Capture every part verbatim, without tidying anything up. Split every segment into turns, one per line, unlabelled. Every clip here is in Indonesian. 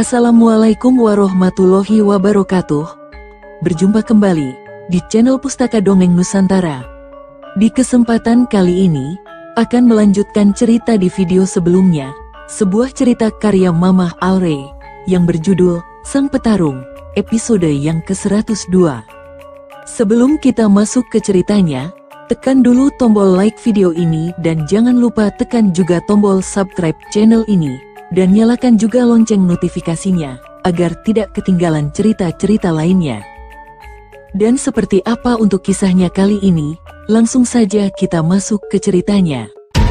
Assalamualaikum warahmatullahi wabarakatuh. Berjumpa kembali di channel Pustaka Dongeng Nusantara. Di kesempatan kali ini, akan melanjutkan cerita di video sebelumnya, sebuah cerita karya Mamah Alray, yang berjudul Sang Petarung, episode yang ke seratus dua. Sebelum kita masuk ke ceritanya, tekan dulu tombol like video ini dan jangan lupa tekan juga tombol subscribe channel ini. Dan nyalakan juga lonceng notifikasinya, agar tidak ketinggalan cerita-cerita lainnya. Dan seperti apa untuk kisahnya kali ini, langsung saja kita masuk ke ceritanya.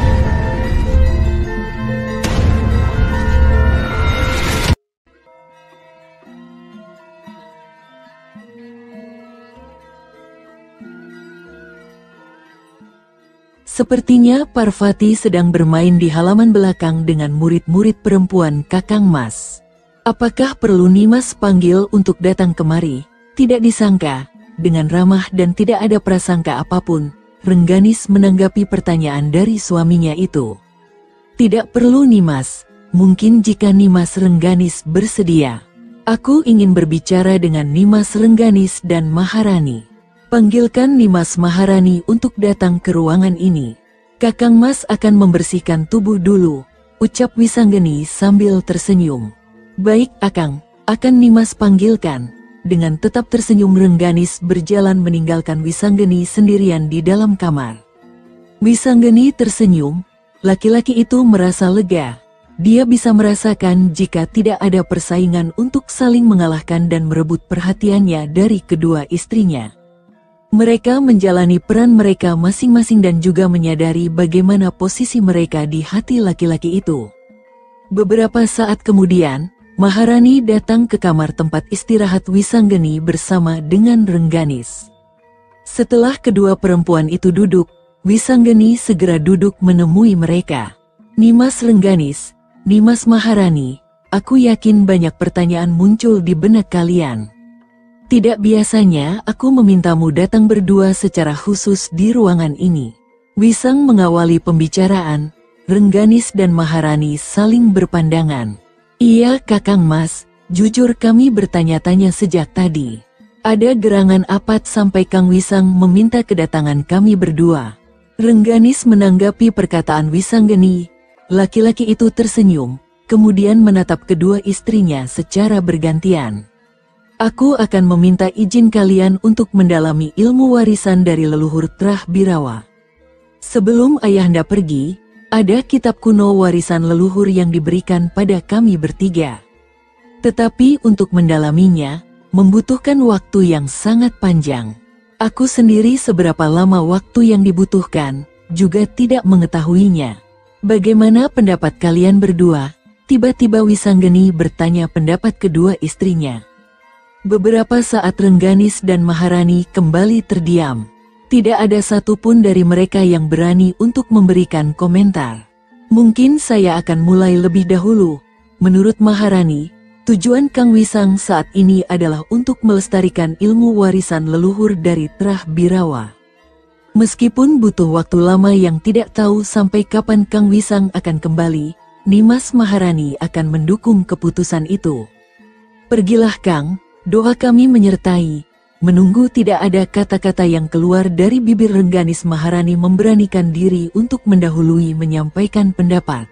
Sepertinya Parvati sedang bermain di halaman belakang dengan murid-murid perempuan Kakang Mas. Apakah perlu Nimas panggil untuk datang kemari? Tidak disangka, dengan ramah dan tidak ada prasangka apapun, Rengganis menanggapi pertanyaan dari suaminya itu. Tidak perlu Nimas, mungkin jika Nimas Rengganis bersedia. Aku ingin berbicara dengan Nimas Rengganis dan Maharani. Panggilkan Nimas Maharani untuk datang ke ruangan ini. Kakang Mas akan membersihkan tubuh dulu, ucap Wisanggeni sambil tersenyum. Baik Akang, akan Nimas panggilkan. Dengan tetap tersenyum Rengganis berjalan meninggalkan Wisanggeni sendirian di dalam kamar. Wisanggeni tersenyum, laki-laki itu merasa lega. Dia bisa merasakan jika tidak ada persaingan untuk saling mengalahkan dan merebut perhatiannya dari kedua istrinya. Mereka menjalani peran mereka masing-masing dan juga menyadari bagaimana posisi mereka di hati laki-laki itu. Beberapa saat kemudian, Maharani datang ke kamar tempat istirahat Wisanggeni bersama dengan Rengganis. Setelah kedua perempuan itu duduk, Wisanggeni segera duduk menemui mereka. Nimas Rengganis, Nimas Maharani, aku yakin banyak pertanyaan muncul di benak kalian. Tidak biasanya aku memintamu datang berdua secara khusus di ruangan ini. Wisang mengawali pembicaraan, Rengganis dan Maharani saling berpandangan. Iya Kakang Mas, jujur kami bertanya-tanya sejak tadi. Ada gerangan apa sampai Kang Wisang meminta kedatangan kami berdua? Rengganis menanggapi perkataan Wisanggeni. Laki-laki itu tersenyum, kemudian menatap kedua istrinya secara bergantian. Aku akan meminta izin kalian untuk mendalami ilmu warisan dari leluhur Trah Birawa. Sebelum ayahanda pergi, ada kitab kuno warisan leluhur yang diberikan pada kami bertiga. Tetapi untuk mendalaminya, membutuhkan waktu yang sangat panjang. Aku sendiri seberapa lama waktu yang dibutuhkan, juga tidak mengetahuinya. Bagaimana pendapat kalian berdua? Tiba-tiba Wisanggeni bertanya pendapat kedua istrinya. Beberapa saat Rengganis dan Maharani kembali terdiam. Tidak ada satupun dari mereka yang berani untuk memberikan komentar. Mungkin saya akan mulai lebih dahulu. Menurut Maharani, tujuan Kang Wisang saat ini adalah untuk melestarikan ilmu warisan leluhur dari Trah Birawa. Meskipun butuh waktu lama yang tidak tahu sampai kapan Kang Wisang akan kembali, Nimas Maharani akan mendukung keputusan itu. Pergilah Kang. Doa kami menyertai. Menunggu tidak ada kata-kata yang keluar dari bibir Rengganis. Maharani memberanikan diri untuk mendahului menyampaikan pendapat.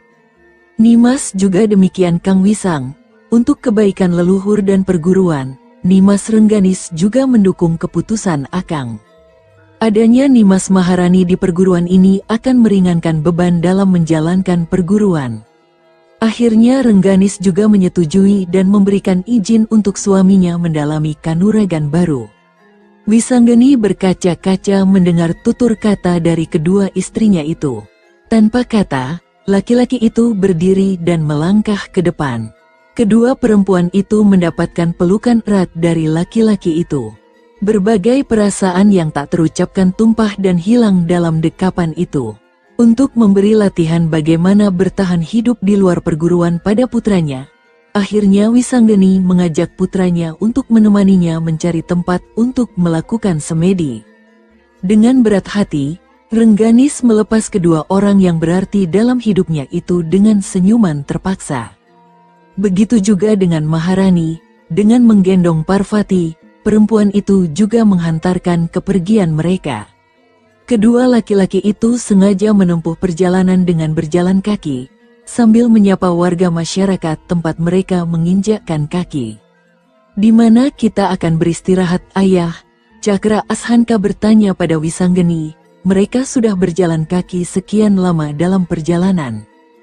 Nimas juga demikian Kang Wisang. Untuk kebaikan leluhur dan perguruan, Nimas Rengganis juga mendukung keputusan Akang. Adanya Nimas Maharani di perguruan ini akan meringankan beban dalam menjalankan perguruan. Akhirnya Rengganis juga menyetujui dan memberikan izin untuk suaminya mendalami kanuragan baru. Wisanggeni berkaca-kaca mendengar tutur kata dari kedua istrinya itu. Tanpa kata, laki-laki itu berdiri dan melangkah ke depan. Kedua perempuan itu mendapatkan pelukan erat dari laki-laki itu. Berbagai perasaan yang tak terucapkan tumpah dan hilang dalam dekapan itu. Untuk memberi latihan bagaimana bertahan hidup di luar perguruan pada putranya, akhirnya Wisanggeni mengajak putranya untuk menemaninya mencari tempat untuk melakukan semedi. Dengan berat hati, Rengganis melepas kedua orang yang berarti dalam hidupnya itu dengan senyuman terpaksa. Begitu juga dengan Maharani, dengan menggendong Parvati, perempuan itu juga menghantarkan kepergian mereka. Kedua laki-laki itu sengaja menempuh perjalanan dengan berjalan kaki, sambil menyapa warga masyarakat tempat mereka menginjakkan kaki. "Di mana kita akan beristirahat, Ayah?" Cakra Ashanka bertanya pada Wisanggeni. Mereka sudah berjalan kaki sekian lama dalam perjalanan.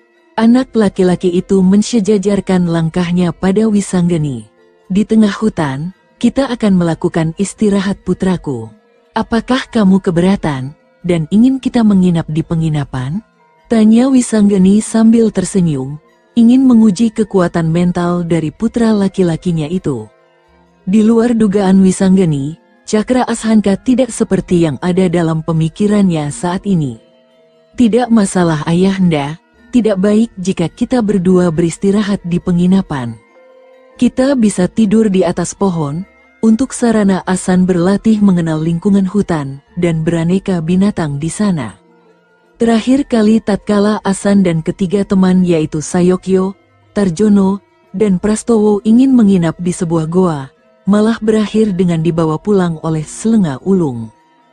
Anak laki-laki itu mensejajarkan langkahnya pada Wisanggeni. "Di tengah hutan, kita akan melakukan istirahat putraku. Apakah kamu keberatan, dan ingin kita menginap di penginapan?" Tanya Wisanggeni sambil tersenyum, ingin menguji kekuatan mental dari putra laki-lakinya itu. Di luar dugaan Wisanggeni, Cakra Ashanka tidak seperti yang ada dalam pemikirannya saat ini. "Tidak masalah Ayahanda, tidak baik jika kita berdua beristirahat di penginapan. Kita bisa tidur di atas pohon, untuk sarana Asan berlatih mengenal lingkungan hutan dan beraneka binatang di sana." Terakhir kali tatkala Asan dan ketiga teman yaitu Sayokyo, Tarjono, dan Prastowo ingin menginap di sebuah goa, malah berakhir dengan dibawa pulang oleh Selenga Ulung.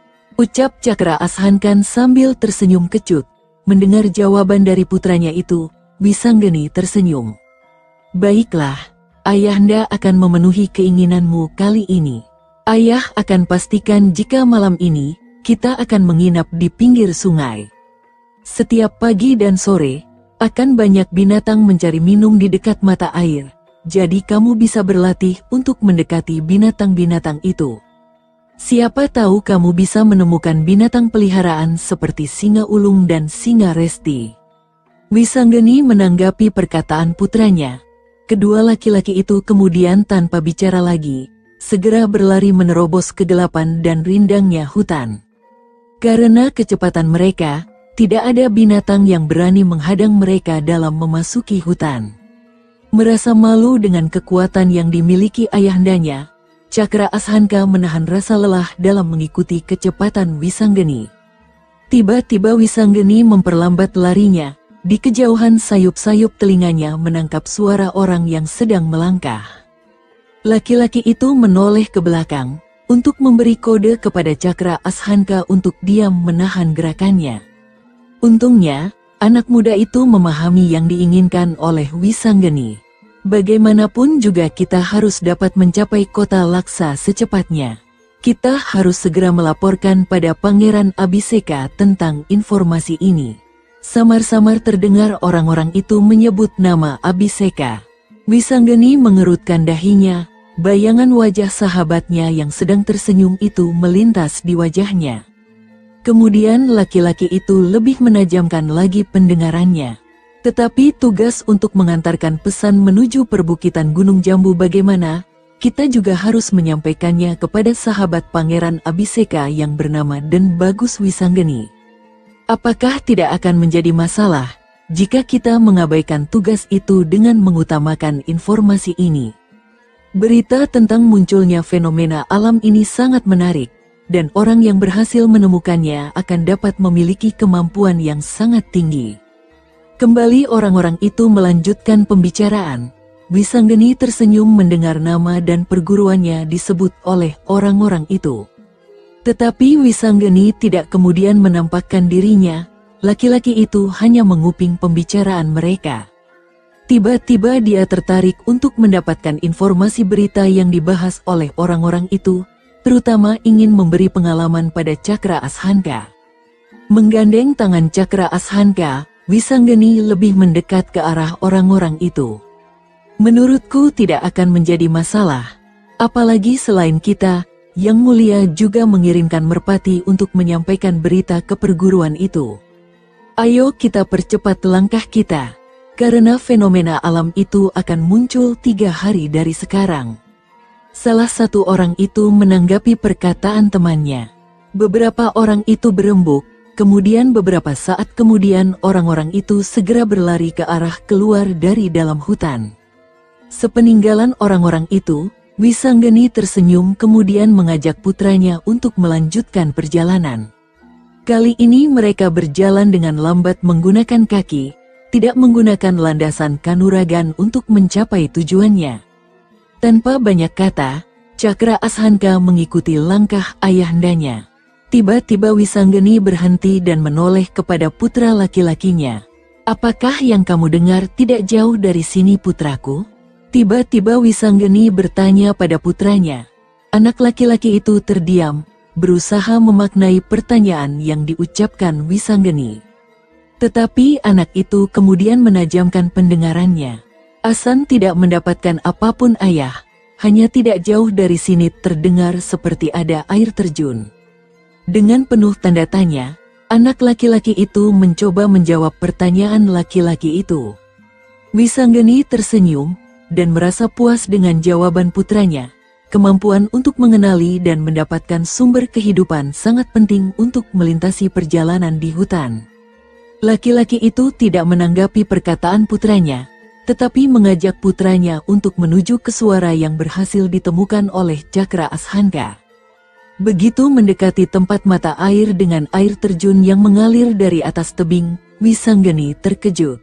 Ucap Cakra Ashanka sambil tersenyum kecut. Mendengar jawaban dari putranya itu, Wisanggeni tersenyum. "Baiklah, Ayahanda akan memenuhi keinginanmu kali ini. Ayah akan pastikan jika malam ini, kita akan menginap di pinggir sungai. Setiap pagi dan sore, akan banyak binatang mencari minum di dekat mata air. Jadi kamu bisa berlatih untuk mendekati binatang-binatang itu. Siapa tahu kamu bisa menemukan binatang peliharaan seperti singa ulung dan singa resti." Wisanggeni menanggapi perkataan putranya. Kedua laki-laki itu kemudian tanpa bicara lagi, segera berlari menerobos kegelapan dan rindangnya hutan. Karena kecepatan mereka, tidak ada binatang yang berani menghadang mereka dalam memasuki hutan. Merasa malu dengan kekuatan yang dimiliki ayahandanya, Cakra Ashanka menahan rasa lelah dalam mengikuti kecepatan Wisanggeni. Tiba-tiba Wisanggeni memperlambat larinya. Di kejauhan sayup-sayup telinganya menangkap suara orang yang sedang melangkah. Laki-laki itu menoleh ke belakang untuk memberi kode kepada Cakra Ashanka untuk diam menahan gerakannya. Untungnya, anak muda itu memahami yang diinginkan oleh Wisanggeni. Bagaimanapun juga kita harus dapat mencapai kota Laksa secepatnya. Kita harus segera melaporkan pada Pangeran Abhiseka tentang informasi ini. Samar-samar terdengar orang-orang itu menyebut nama Abhiseka. Wisanggeni mengerutkan dahinya, bayangan wajah sahabatnya yang sedang tersenyum itu melintas di wajahnya. Kemudian laki-laki itu lebih menajamkan lagi pendengarannya. Tetapi tugas untuk mengantarkan pesan menuju perbukitan Gunung Jambu bagaimana, kita juga harus menyampaikannya kepada sahabat Pangeran Abhiseka yang bernama Den Bagus Wisanggeni. Apakah tidak akan menjadi masalah jika kita mengabaikan tugas itu dengan mengutamakan informasi ini? Berita tentang munculnya fenomena alam ini sangat menarik, dan orang yang berhasil menemukannya akan dapat memiliki kemampuan yang sangat tinggi. Kembali orang-orang itu melanjutkan pembicaraan. Wisanggeni tersenyum mendengar nama dan perguruannya disebut oleh orang-orang itu. Tetapi Wisanggeni tidak kemudian menampakkan dirinya, laki-laki itu hanya menguping pembicaraan mereka. Tiba-tiba dia tertarik untuk mendapatkan informasi berita yang dibahas oleh orang-orang itu, terutama ingin memberi pengalaman pada Cakra Ashanka. Menggandeng tangan Cakra Ashanka, Wisanggeni lebih mendekat ke arah orang-orang itu. "Menurutku tidak akan menjadi masalah, apalagi selain kita, Yang Mulia juga mengirimkan merpati untuk menyampaikan berita ke perguruan itu. Ayo kita percepat langkah kita, karena fenomena alam itu akan muncul tiga hari dari sekarang." Salah satu orang itu menanggapi perkataan temannya. Beberapa orang itu berembuk. Kemudian beberapa saat kemudian orang-orang itu segera berlari ke arah keluar dari dalam hutan. Sepeninggalan orang-orang itu, Wisanggeni tersenyum kemudian mengajak putranya untuk melanjutkan perjalanan. Kali ini mereka berjalan dengan lambat menggunakan kaki, tidak menggunakan landasan kanuragan untuk mencapai tujuannya. Tanpa banyak kata, Cakra Ashanka mengikuti langkah ayahandanya. Tiba-tiba Wisanggeni berhenti dan menoleh kepada putra laki-lakinya. "Apakah yang kamu dengar tidak jauh dari sini, putraku?" Tiba-tiba Wisanggeni bertanya pada putranya. Anak laki-laki itu terdiam, berusaha memaknai pertanyaan yang diucapkan Wisanggeni. Tetapi anak itu kemudian menajamkan pendengarannya. "Asan tidak mendapatkan apapun, ayah. Hanya tidak jauh dari sini terdengar seperti ada air terjun." Dengan penuh tanda tanya, anak laki-laki itu mencoba menjawab pertanyaan laki-laki itu. Wisanggeni tersenyum dan merasa puas dengan jawaban putranya. Kemampuan untuk mengenali dan mendapatkan sumber kehidupan sangat penting untuk melintasi perjalanan di hutan. Laki-laki itu tidak menanggapi perkataan putranya, tetapi mengajak putranya untuk menuju ke suara yang berhasil ditemukan oleh Cakra Ashanka. Begitu mendekati tempat mata air dengan air terjun yang mengalir dari atas tebing, Wisanggeni terkejut.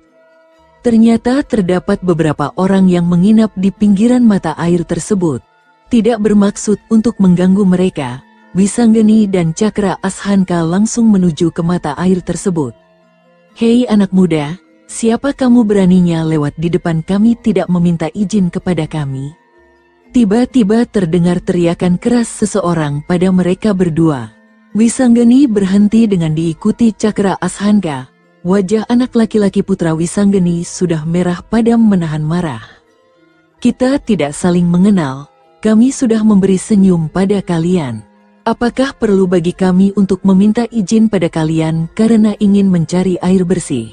Ternyata terdapat beberapa orang yang menginap di pinggiran mata air tersebut. Tidak bermaksud untuk mengganggu mereka, Wisanggeni dan Cakra Ashanka langsung menuju ke mata air tersebut. "Hei anak muda, siapa kamu beraninya lewat di depan kami tidak meminta izin kepada kami?" Tiba-tiba terdengar teriakan keras seseorang pada mereka berdua. Wisanggeni berhenti dengan diikuti Cakra Ashanka. Wajah anak laki-laki putra Wisanggeni sudah merah padam menahan marah. "Kita tidak saling mengenal, kami sudah memberi senyum pada kalian. Apakah perlu bagi kami untuk meminta izin pada kalian karena ingin mencari air bersih?"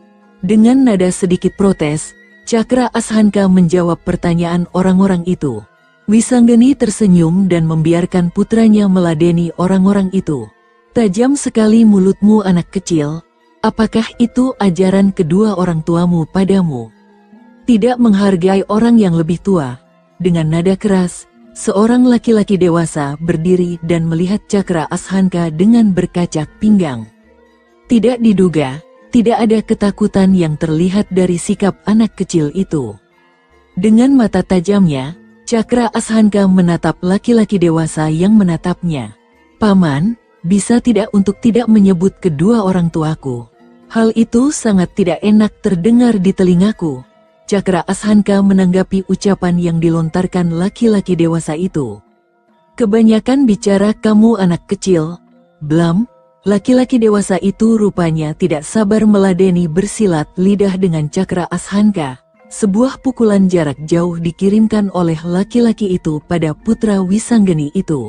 Dengan nada sedikit protes, Cakra Ashanka menjawab pertanyaan orang-orang itu. Wisanggeni tersenyum dan membiarkan putranya meladeni orang-orang itu. "Tajam sekali mulutmu, anak kecil. Apakah itu ajaran kedua orang tuamu padamu? Tidak menghargai orang yang lebih tua?" Dengan nada keras, seorang laki-laki dewasa berdiri dan melihat Cakra Ashanka dengan berkacak pinggang. Tidak diduga, tidak ada ketakutan yang terlihat dari sikap anak kecil itu. Dengan mata tajamnya, Cakra Ashanka menatap laki-laki dewasa yang menatapnya. "Paman, bisa tidak untuk tidak menyebut kedua orang tuaku? Hal itu sangat tidak enak terdengar di telingaku." Cakra Ashanka menanggapi ucapan yang dilontarkan laki-laki dewasa itu. "Kebanyakan bicara kamu, anak kecil." Blam. Laki-laki dewasa itu rupanya tidak sabar meladeni bersilat lidah dengan Cakra Ashanka. Sebuah pukulan jarak jauh dikirimkan oleh laki-laki itu pada putra Wisanggeni itu.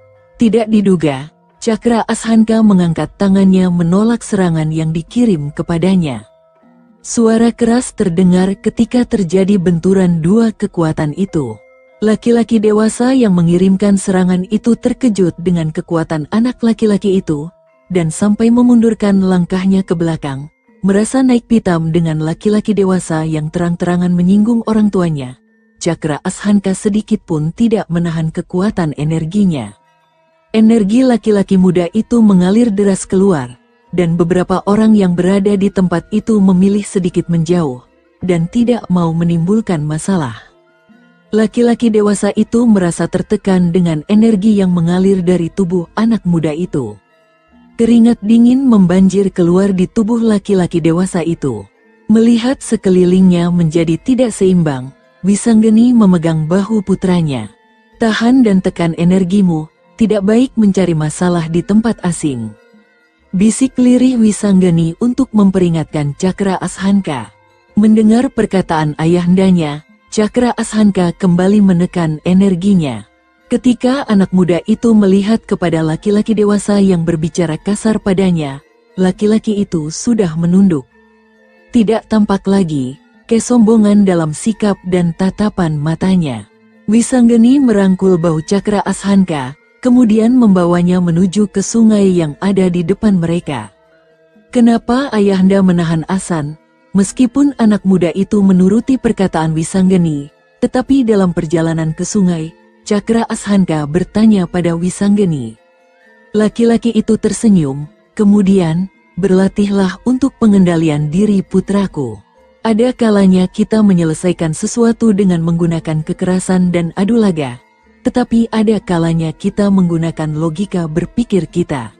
Tidak diduga, Cakra Ashanka mengangkat tangannya menolak serangan yang dikirim kepadanya. Suara keras terdengar ketika terjadi benturan dua kekuatan itu. Laki-laki dewasa yang mengirimkan serangan itu terkejut dengan kekuatan anak laki-laki itu, dan sampai memundurkan langkahnya ke belakang, merasa naik pitam dengan laki-laki dewasa yang terang-terangan menyinggung orang tuanya. Cakra Ashanka sedikit pun tidak menahan kekuatan energinya. Energi laki-laki muda itu mengalir deras keluar, dan beberapa orang yang berada di tempat itu memilih sedikit menjauh, dan tidak mau menimbulkan masalah. Laki-laki dewasa itu merasa tertekan dengan energi yang mengalir dari tubuh anak muda itu. Keringat dingin membanjir keluar di tubuh laki-laki dewasa itu. Melihat sekelilingnya menjadi tidak seimbang, Wisanggeni memegang bahu putranya. "Tahan dan tekan energimu, tidak baik mencari masalah di tempat asing." Bisik lirih Wisanggeni untuk memperingatkan Cakra Ashanka. Mendengar perkataan ayahandanya, Cakra Ashanka kembali menekan energinya. Ketika anak muda itu melihat kepada laki-laki dewasa yang berbicara kasar padanya, laki-laki itu sudah menunduk. Tidak tampak lagi kesombongan dalam sikap dan tatapan matanya. Wisanggeni merangkul bahu Cakra Ashanka, kemudian membawanya menuju ke sungai yang ada di depan mereka. "Kenapa ayahanda menahan Asan?" Meskipun anak muda itu menuruti perkataan Wisanggeni, tetapi dalam perjalanan ke sungai, Cakra Ashanka bertanya pada Wisanggeni. Laki-laki itu tersenyum, kemudian berlatihlah untuk pengendalian diri putraku. Ada kalanya kita menyelesaikan sesuatu dengan menggunakan kekerasan dan adu laga, tetapi ada kalanya kita menggunakan logika berpikir kita.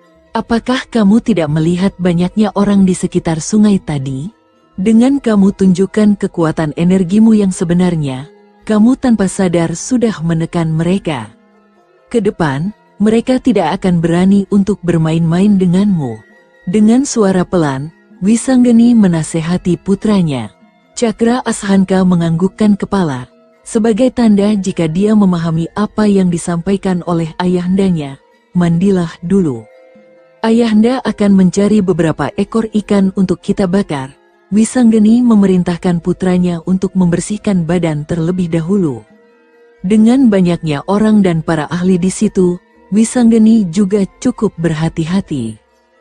Apakah kamu tidak melihat banyaknya orang di sekitar sungai tadi? Dengan kamu tunjukkan kekuatan energimu yang sebenarnya, kamu tanpa sadar sudah menekan mereka. Ke depan, mereka tidak akan berani untuk bermain-main denganmu. Dengan suara pelan, Wisanggeni menasehati putranya. Cakra Ashanka menganggukkan kepala, sebagai tanda jika dia memahami apa yang disampaikan oleh ayahandanya. Mandilah dulu. Ayahanda akan mencari beberapa ekor ikan untuk kita bakar. Wisanggeni memerintahkan putranya untuk membersihkan badan terlebih dahulu. Dengan banyaknya orang dan para ahli di situ, Wisanggeni juga cukup berhati-hati.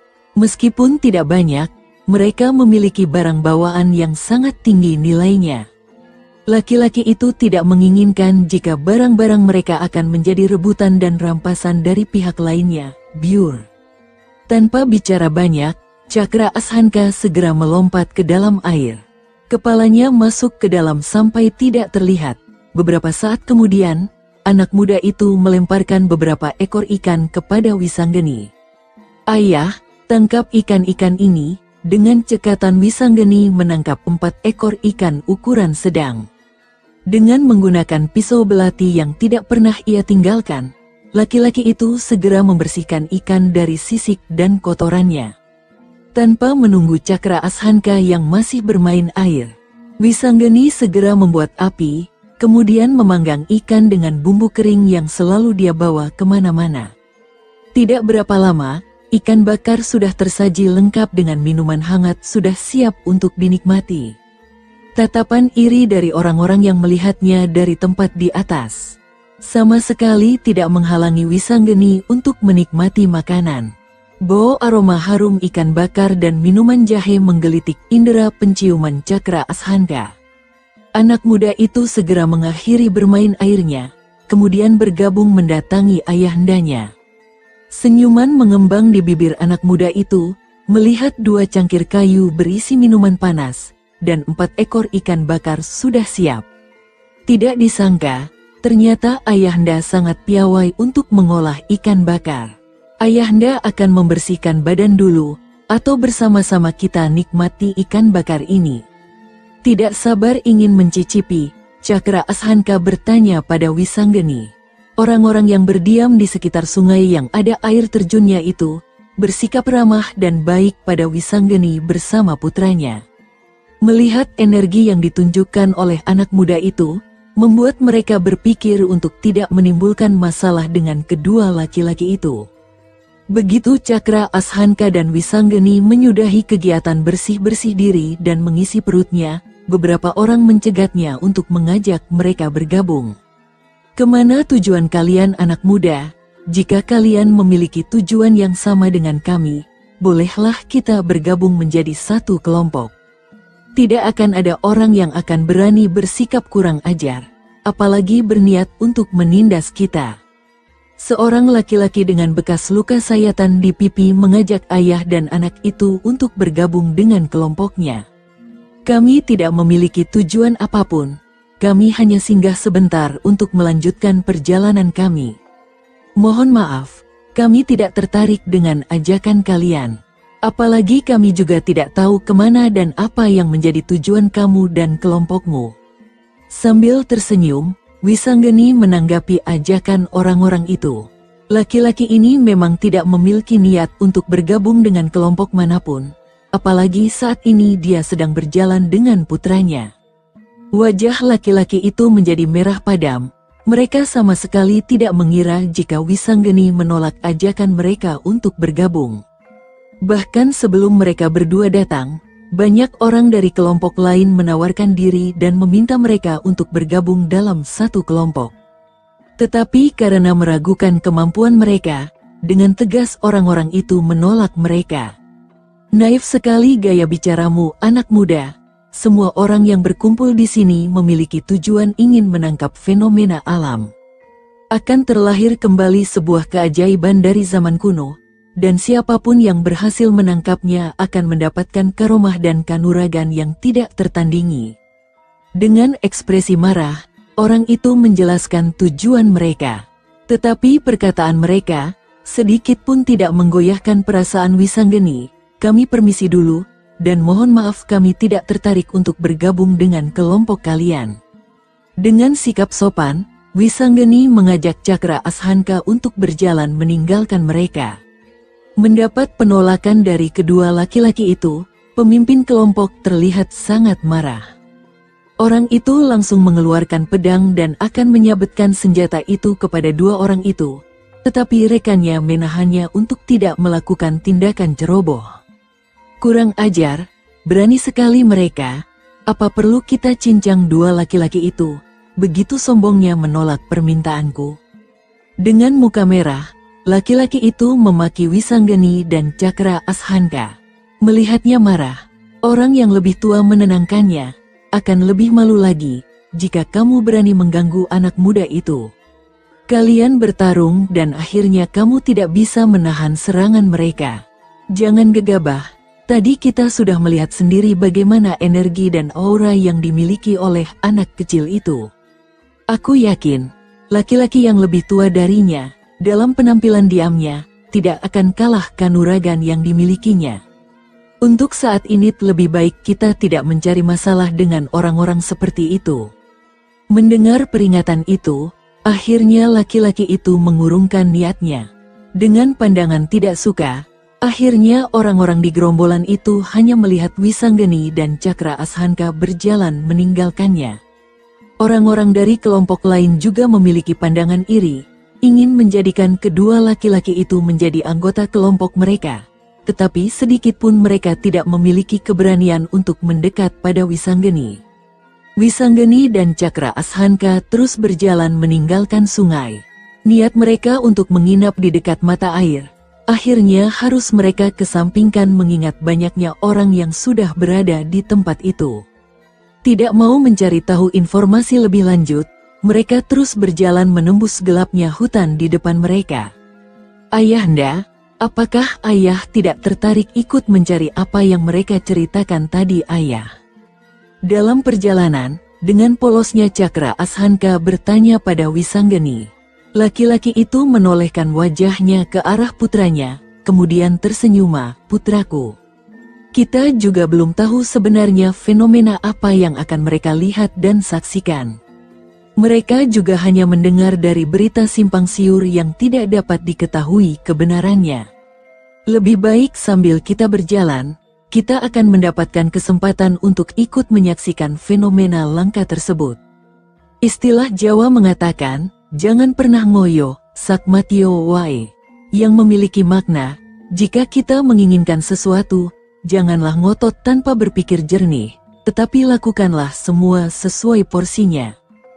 Meskipun tidak banyak, mereka memiliki barang bawaan yang sangat tinggi nilainya. Laki-laki itu tidak menginginkan jika barang-barang mereka akan menjadi rebutan dan rampasan dari pihak lainnya. Biur. Tanpa bicara banyak, Cakra Ashanka segera melompat ke dalam air. Kepalanya masuk ke dalam sampai tidak terlihat. Beberapa saat kemudian, anak muda itu melemparkan beberapa ekor ikan kepada Wisanggeni. Ayah, tangkap ikan-ikan ini. Dengan cekatan Wisanggeni menangkap empat ekor ikan ukuran sedang. Dengan menggunakan pisau belati yang tidak pernah ia tinggalkan, laki-laki itu segera membersihkan ikan dari sisik dan kotorannya. Tanpa menunggu Cakra Ashanka yang masih bermain air, Wisanggeni segera membuat api, kemudian memanggang ikan dengan bumbu kering yang selalu dia bawa kemana-mana. Tidak berapa lama, ikan bakar sudah tersaji lengkap dengan minuman hangat sudah siap untuk dinikmati. Tatapan iri dari orang-orang yang melihatnya dari tempat di atas sama sekali tidak menghalangi Wisanggeni untuk menikmati makanan. Bau aroma harum ikan bakar dan minuman jahe menggelitik indera penciuman Cakra Ashanka. Anak muda itu segera mengakhiri bermain airnya, kemudian bergabung mendatangi ayahandanya. Senyuman mengembang di bibir anak muda itu, melihat dua cangkir kayu berisi minuman panas, dan empat ekor ikan bakar sudah siap. Tidak disangka, ternyata ayahanda sangat piawai untuk mengolah ikan bakar. Ayahanda akan membersihkan badan dulu, atau bersama-sama kita nikmati ikan bakar ini. Tidak sabar ingin mencicipi, Cakra Ashanka bertanya pada Wisanggeni. Orang-orang yang berdiam di sekitar sungai yang ada air terjunnya itu, bersikap ramah dan baik pada Wisanggeni bersama putranya. Melihat energi yang ditunjukkan oleh anak muda itu, membuat mereka berpikir untuk tidak menimbulkan masalah dengan kedua laki-laki itu. Begitu Cakra Ashanka dan Wisanggeni menyudahi kegiatan bersih-bersih diri dan mengisi perutnya, beberapa orang mencegatnya untuk mengajak mereka bergabung. Kemana tujuan kalian anak muda? Jika kalian memiliki tujuan yang sama dengan kami, bolehlah kita bergabung menjadi satu kelompok. Tidak akan ada orang yang akan berani bersikap kurang ajar, apalagi berniat untuk menindas kita. Seorang laki-laki dengan bekas luka sayatan di pipi mengajak ayah dan anak itu untuk bergabung dengan kelompoknya. Kami tidak memiliki tujuan apapun. Kami hanya singgah sebentar untuk melanjutkan perjalanan kami. Mohon maaf, kami tidak tertarik dengan ajakan kalian. Apalagi kami juga tidak tahu kemana dan apa yang menjadi tujuan kamu dan kelompokmu. Sambil tersenyum, Wisanggeni menanggapi ajakan orang-orang itu. Laki-laki ini memang tidak memiliki niat untuk bergabung dengan kelompok manapun, apalagi saat ini dia sedang berjalan dengan putranya. Wajah laki-laki itu menjadi merah padam. Mereka sama sekali tidak mengira jika Wisanggeni menolak ajakan mereka untuk bergabung. Bahkan sebelum mereka berdua datang, banyak orang dari kelompok lain menawarkan diri dan meminta mereka untuk bergabung dalam satu kelompok. Tetapi karena meragukan kemampuan mereka, dengan tegas orang-orang itu menolak mereka. Naif sekali gaya bicaramu, anak muda. Semua orang yang berkumpul di sini memiliki tujuan ingin menangkap fenomena alam. Akan terlahir kembali sebuah keajaiban dari zaman kuno, dan siapapun yang berhasil menangkapnya akan mendapatkan karomah dan kanuragan yang tidak tertandingi. Dengan ekspresi marah, orang itu menjelaskan tujuan mereka. Tetapi perkataan mereka sedikit pun tidak menggoyahkan perasaan Wisanggeni. Kami permisi dulu, dan mohon maaf kami tidak tertarik untuk bergabung dengan kelompok kalian. Dengan sikap sopan, Wisanggeni mengajak Cakra Ashanka untuk berjalan meninggalkan mereka. Mendapat penolakan dari kedua laki-laki itu, pemimpin kelompok terlihat sangat marah. Orang itu langsung mengeluarkan pedang dan akan menyabetkan senjata itu kepada dua orang itu, tetapi rekannya menahannya untuk tidak melakukan tindakan ceroboh. Kurang ajar, berani sekali mereka. Apa perlu kita cincang dua laki-laki itu? Begitu sombongnya menolak permintaanku. Dengan muka merah, laki-laki itu memaki Wisanggeni dan Cakra Ashanka. Melihatnya marah, orang yang lebih tua menenangkannya. Akan lebih malu lagi jika kamu berani mengganggu anak muda itu. Kalian bertarung dan akhirnya kamu tidak bisa menahan serangan mereka. Jangan gegabah, tadi kita sudah melihat sendiri bagaimana energi dan aura yang dimiliki oleh anak kecil itu. Aku yakin, laki-laki yang lebih tua darinya, dalam penampilan diamnya, tidak akan kalah kanuragan yang dimilikinya. Untuk saat ini lebih baik kita tidak mencari masalah dengan orang-orang seperti itu. Mendengar peringatan itu, akhirnya laki-laki itu mengurungkan niatnya. Dengan pandangan tidak suka, akhirnya orang-orang di gerombolan itu hanya melihat Wisanggeni dan Cakra Ashanka berjalan meninggalkannya. Orang-orang dari kelompok lain juga memiliki pandangan iri, ingin menjadikan kedua laki-laki itu menjadi anggota kelompok mereka. Tetapi sedikit pun mereka tidak memiliki keberanian untuk mendekat pada Wisanggeni. Wisanggeni dan Cakra Ashanka terus berjalan meninggalkan sungai. Niat mereka untuk menginap di dekat mata air, akhirnya harus mereka kesampingkan mengingat banyaknya orang yang sudah berada di tempat itu. Tidak mau mencari tahu informasi lebih lanjut, mereka terus berjalan menembus gelapnya hutan di depan mereka. Ayahanda, apakah ayah tidak tertarik ikut mencari apa yang mereka ceritakan tadi ayah? Dalam perjalanan, dengan polosnya Cakra Ashanka bertanya pada Wisanggeni. Laki-laki itu menolehkan wajahnya ke arah putranya, kemudian tersenyum, putraku. Kita juga belum tahu sebenarnya fenomena apa yang akan mereka lihat dan saksikan. Mereka juga hanya mendengar dari berita simpang siur yang tidak dapat diketahui kebenarannya. Lebih baik sambil kita berjalan, kita akan mendapatkan kesempatan untuk ikut menyaksikan fenomena langka tersebut. Istilah Jawa mengatakan, jangan pernah ngoyo, sakmatio wae, yang memiliki makna, jika kita menginginkan sesuatu, janganlah ngotot tanpa berpikir jernih, tetapi lakukanlah semua sesuai porsinya.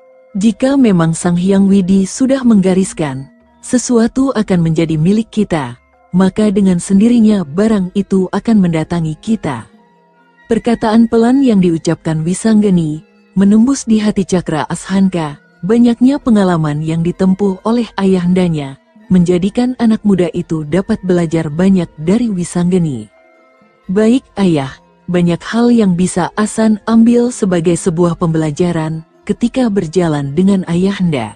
Jika memang Sang Hyang Widi sudah menggariskan, sesuatu akan menjadi milik kita, maka dengan sendirinya barang itu akan mendatangi kita. Perkataan pelan yang diucapkan Wisanggeni menembus di hati Cakra Ashanka. Banyaknya pengalaman yang ditempuh oleh ayahandanya menjadikan anak muda itu dapat belajar banyak dari Wisanggeni. Baik ayah, banyak hal yang bisa Asan ambil sebagai sebuah pembelajaran ketika berjalan dengan ayahanda.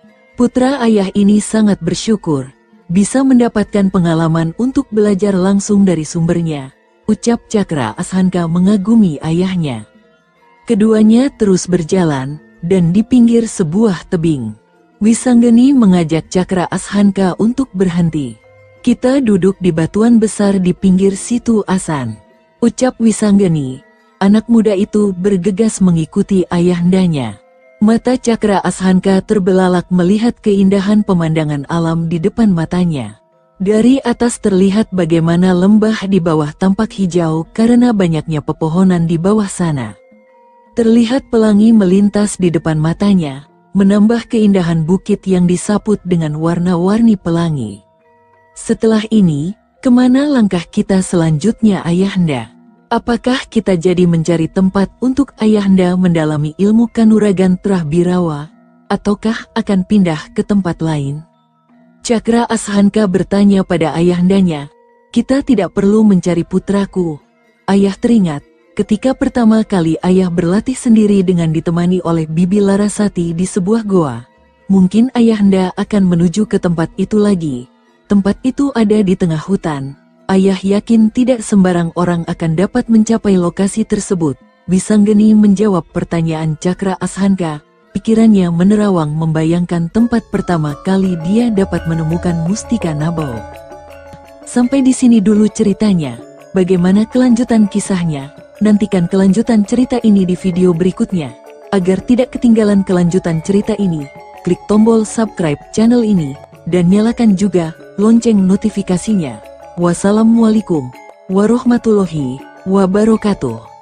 Putra ayah ini sangat bersyukur bisa mendapatkan pengalaman untuk belajar langsung dari sumbernya, ucap Cakra Ashanka mengagumi ayahnya. Keduanya terus berjalan, dan di pinggir sebuah tebing, Wisanggeni mengajak Cakra Ashanka untuk berhenti. Kita duduk di batuan besar di pinggir situ Asan, ucap Wisanggeni. Anak muda itu bergegas mengikuti ayahandanya. Mata Cakra Ashanka terbelalak melihat keindahan pemandangan alam di depan matanya. Dari atas terlihat bagaimana lembah di bawah tampak hijau karena banyaknya pepohonan di bawah sana. Terlihat pelangi melintas di depan matanya, menambah keindahan bukit yang disaput dengan warna-warni pelangi. Setelah ini, kemana langkah kita selanjutnya ayahanda? Apakah kita jadi mencari tempat untuk ayahanda mendalami ilmu kanuragan Trah Birawa, ataukah akan pindah ke tempat lain? Cakra Ashanka bertanya pada ayahandanya, "Kita tidak perlu mencari putraku." Ayah teringat, ketika pertama kali ayah berlatih sendiri dengan ditemani oleh Bibi Larasati di sebuah goa. Mungkin ayahanda akan menuju ke tempat itu lagi. Tempat itu ada di tengah hutan. Ayah yakin tidak sembarang orang akan dapat mencapai lokasi tersebut. Wisanggeni menjawab pertanyaan Cakra Ashanka. Pikirannya menerawang membayangkan tempat pertama kali dia dapat menemukan mustika Nabau. Sampai di sini dulu ceritanya. Bagaimana kelanjutan kisahnya? Nantikan kelanjutan cerita ini di video berikutnya. Agar tidak ketinggalan kelanjutan cerita ini, klik tombol subscribe channel ini, dan nyalakan juga lonceng notifikasinya. Wassalamualaikum warahmatullahi wabarakatuh.